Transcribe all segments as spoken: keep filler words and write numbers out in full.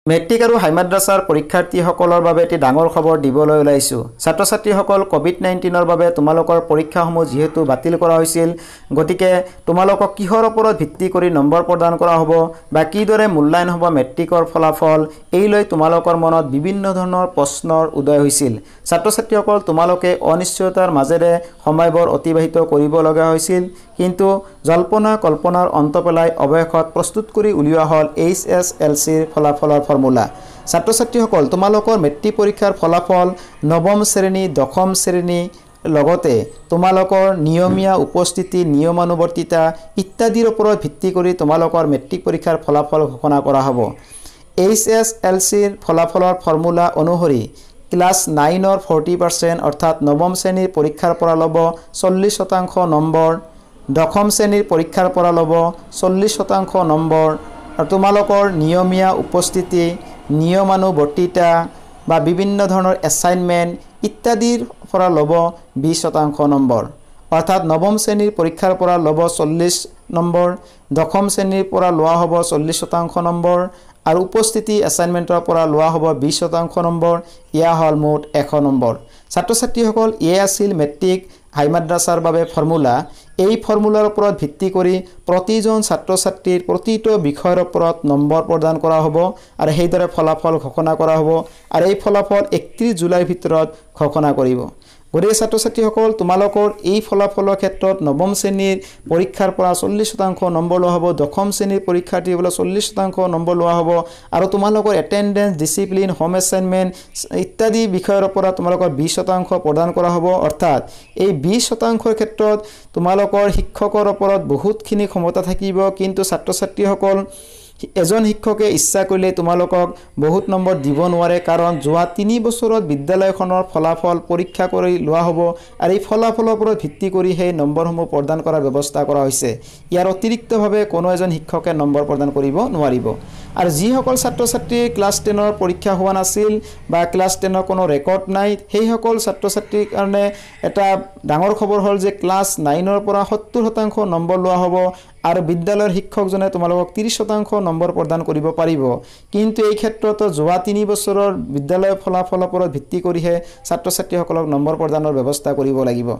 Matric আৰু হাই মাদ্ৰাছাৰ পৰীক্ষাৰ্থীসকলৰ বাবে এটি ডাঙৰ খবৰ দিবলৈ ওলাইছোঁ। ছাত্ৰ ছাত্ৰীসকল কোভিড নাইণ্টিনৰ বাবে তোমালোকৰ পৰীক্ষাসমূহ যিহেতু বাতিল কৰা হৈছিল, গতিকে তোমালোকক কিহৰ ওপৰত ভিত্তি কৰি নম্বৰ প্ৰদান কৰা হ'ব বা কিদৰে মূল্যায়ন হ'ব মেট্ৰিকৰ ফলাফল, এই লৈ তোমালোকৰ মনত বিভিন্ন ধৰণৰ প্ৰশ্নৰ উদয় হৈছিল। ছাত্ৰ ছাত্ৰীসকল তোমালোকে অনিশ্চয়তাৰ মাজেৰে সময়বোৰ অতিবাহিত কৰিব লগা হৈছিল, কিন্তু জল্পনা কল্পনাৰ অন্ত পেলাই অৱশেষত প্ৰস্তুত কৰি উলিওৱা হ'ল এইচ এছ এল চিৰ ফলাফলৰ ফৰ্মুলা। ছাত্ৰ ছাত্ৰীসকল তোমালোকৰ মেট্ৰিক পৰীক্ষাৰ ফলাফল নৱম শ্ৰেণী, দশম শ্ৰেণী লগতে তোমালোকৰ নিয়মীয়া উপস্থিতি, নিয়মানুৱৰ্তিতা ইত্যাদিৰ ওপৰত ভিত্তি কৰি তোমালোকৰ মেট্ৰিক পৰীক্ষাৰ ফলাফল ঘোষণা কৰা হ'ব। এইচ এছ এল চিৰ ফলাফলৰ ফৰ্মুলা অনুসৰি ক্লাছ নাইনৰ ফৰ্টি পাৰ্চেণ্ট অৰ্থাৎ নৱম শ্ৰেণীৰ পৰীক্ষাৰ পৰা ল'ব চল্লিছ শতাংশ নম্বৰ, দশম শ্ৰেণীৰ পৰীক্ষাৰ পৰা ল'ব চল্লিছ শতাংশ নম্বৰ, আৰু তোমালোকৰ নিয়মীয়া উপস্থিতি, নিয়মানুৱৰ্তিতা বা বিভিন্ন ধৰণৰ এছাইনমেণ্ট ইত্যাদিৰ পৰা ল'ব বিছ শতাংশ নম্বৰ। অৰ্থাৎ নৱম শ্ৰেণীৰ পৰীক্ষাৰ পৰা ল'ব চল্লিছ নম্বৰ, দশম শ্ৰেণীৰ পৰা লোৱা হ'ব চল্লিছ শতাংশ নম্বৰ আৰু উপস্থিতি এছাইনমেণ্টৰ পৰা লোৱা হ'ব বিছ শতাংশ নম্বৰ। এয়া হ'ল মুঠ এশ নম্বৰ। ছাত্ৰ ছাত্ৰীসকল এয়া আছিল মেট্ৰিক হাই মাদ্ৰাছাৰ বাবে ফৰ্মুলা। এই ফৰ্মুলাৰ ওপৰত ভিত্তি কৰি প্ৰতিজন ছাত্ৰ ছাত্ৰীৰ প্ৰতিটো বিষয়ৰ ওপৰত নম্বৰ প্ৰদান কৰা হ'ব আৰু সেইদৰে ফলাফল ঘোষণা কৰা হ'ব আৰু এই ফলাফল একত্ৰিছ জুলাইৰ ভিতৰত ঘোষণা কৰিব। গতিকে ছাত্ৰ ছাত্ৰীসকল তোমালোকৰ এই ফলাফলৰ ক্ষেত্ৰত নৱম শ্ৰেণীৰ পৰীক্ষাৰ পৰা চল্লিছ শতাংশ নম্বৰ লোৱা হ'ব, দশম শ্ৰেণীৰ পৰীক্ষাৰ্থীৰ পৰা চল্লিছ শতাংশ নম্বৰ লোৱা হ'ব আৰু তোমালোকৰ এটেণ্ডেঞ্চ, ডিচিপ্লিন, হোম এছাইনমেণ্ট ইত্যাদি বিষয়ৰ পৰা তোমালোকৰ বিছ শতাংশ প্ৰদান কৰা হ'ব। অৰ্থাৎ এই বিছ শতাংশৰ ক্ষেত্ৰত তোমালোকৰ শিক্ষকৰ ওপৰত বহুতখিনি ক্ষমতা থাকিব, কিন্তু ছাত্ৰ ছাত্ৰীসকল এজন শিক্ষকে ইচ্ছা কৰিলে তোমালোকক বহুত নম্বৰ দিব নোৱাৰে, কাৰণ যোৱা তিনি বছৰত বিদ্যালয়খনৰ ফলাফল পৰীক্ষা কৰি লোৱা হ'ব আৰু এই ফলাফলৰ ওপৰত ভিত্তি কৰি সেই নম্বৰসমূহ প্ৰদান কৰাৰ ব্যৱস্থা কৰা হৈছে। ইয়াৰ অতিৰিক্তভাৱে কোনো এজন শিক্ষকে নম্বৰ প্ৰদান কৰিব নোৱাৰিব। আৰু যিসকল ছাত্ৰ ছাত্ৰীৰ ক্লাছ টেনৰ পৰীক্ষা হোৱা নাছিল বা ক্লাছ টেনৰ কোনো ৰেকৰ্ড নাই, সেইসকল ছাত্ৰ ছাত্ৰীৰ কাৰণে এটা ডাঙৰ খবৰ হ'ল যে ক্লাছ নাইনৰ পৰা সত্তৰ শতাংশ নম্বৰ লোৱা হ'ব আৰু বিদ্যালয়ৰ শিক্ষকজনে তোমালোকক ত্ৰিছ শতাংশ নম্বৰ প্ৰদান কৰিব পাৰিব। কিন্তু এই ক্ষেত্ৰত যোৱা তিনি বছৰৰ বিদ্যালয়ৰ ফলাফলৰ ওপৰত ভিত্তি কৰিহে ছাত্ৰ ছাত্ৰীসকলক নম্বৰ প্ৰদানৰ ব্যৱস্থা কৰিব লাগিব।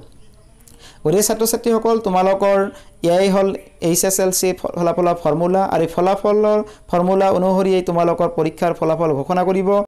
গতিকে ছাত্ৰ ছাত্ৰীসকল তোমালোকৰ এয়াই হ'ল এইচ এছ এল চি ফলাফলৰ ফৰ্মুলা আৰু এই ফলাফলৰ ফৰ্মুলা অনুসৰিয়ে তোমালোকৰ পৰীক্ষাৰ ফলাফল ঘোষণা কৰিব।